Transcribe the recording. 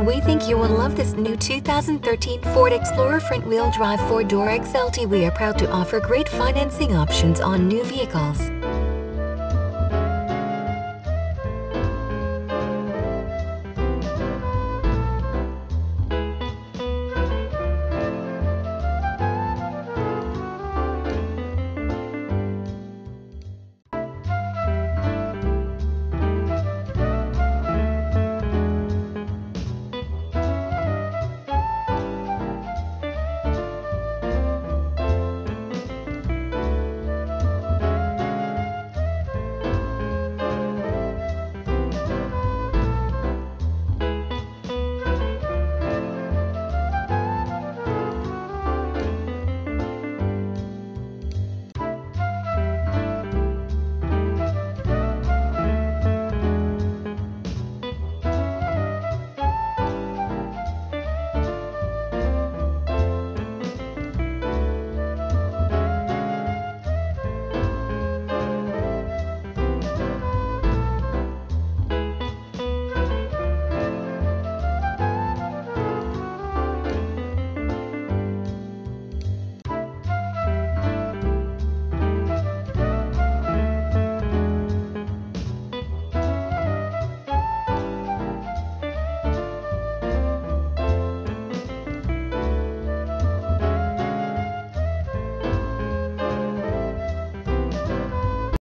We think you will love this new 2013 Ford Explorer front-wheel drive 4-door XLT. We are proud to offer great financing options on new vehicles.